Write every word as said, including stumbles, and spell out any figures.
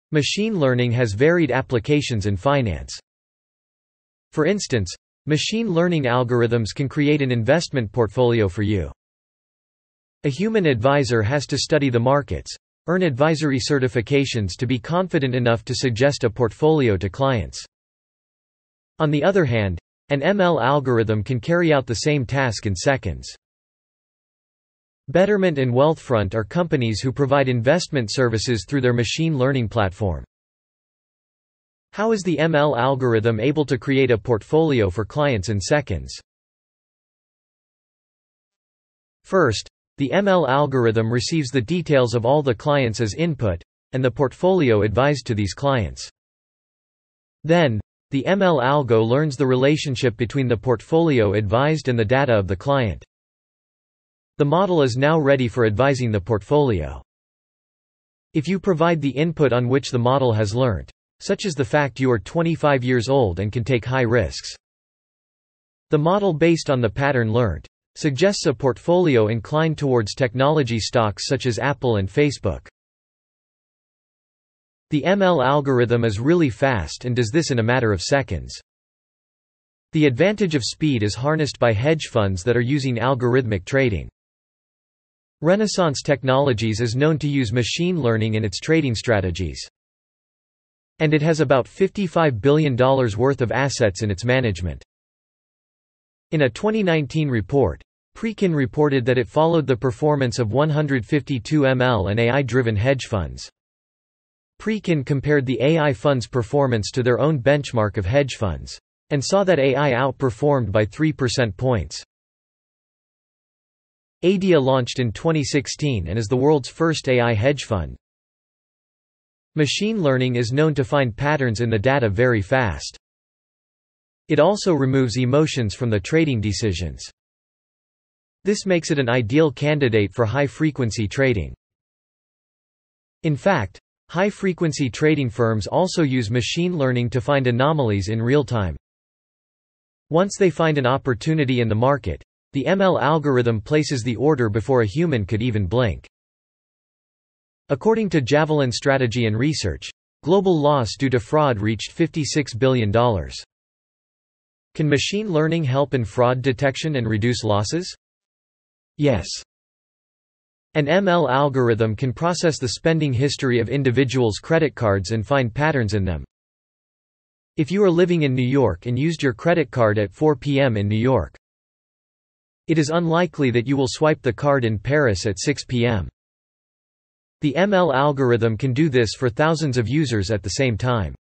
Machine learning has varied applications in finance. For instance, machine learning algorithms can create an investment portfolio for you. A human advisor has to study the markets, earn advisory certifications to be confident enough to suggest a portfolio to clients. On the other hand, an M L algorithm can carry out the same task in seconds. Betterment and Wealthfront are companies who provide investment services through their machine learning platform. How is the M L algorithm able to create a portfolio for clients in seconds? First, the M L algorithm receives the details of all the clients as input, and the portfolio advised to these clients. Then, the M L algo learns the relationship between the portfolio advised and the data of the client. The model is now ready for advising the portfolio. If you provide the input on which the model has learned, such as the fact you are twenty-five years old and can take high risks, the model, based on the pattern learned, suggests a portfolio inclined towards technology stocks such as Apple and Facebook. The M L algorithm is really fast and does this in a matter of seconds. The advantage of speed is harnessed by hedge funds that are using algorithmic trading. Renaissance Technologies is known to use machine learning in its trading strategies. And it has about fifty-five billion dollars worth of assets in its management. In a twenty nineteen report, Preqin reported that it followed the performance of one hundred fifty-two M L and A I-driven hedge funds. Preqin compared the A I funds' performance to their own benchmark of hedge funds, and saw that A I outperformed by three percent points. Adia launched in twenty sixteen and is the world's first A I hedge fund. Machine learning is known to find patterns in the data very fast. It also removes emotions from the trading decisions. This makes it an ideal candidate for high-frequency trading. In fact, high-frequency trading firms also use machine learning to find anomalies in real time. Once they find an opportunity in the market, the M L algorithm places the order before a human could even blink. According to Javelin Strategy and Research, global loss due to fraud reached fifty-six billion dollars. Can machine learning help in fraud detection and reduce losses? Yes. An M L algorithm can process the spending history of individuals' credit cards and find patterns in them. If you are living in New York and used your credit card at four p m in New York, it is unlikely that you will swipe the card in Paris at six p m The M L algorithm can do this for thousands of users at the same time.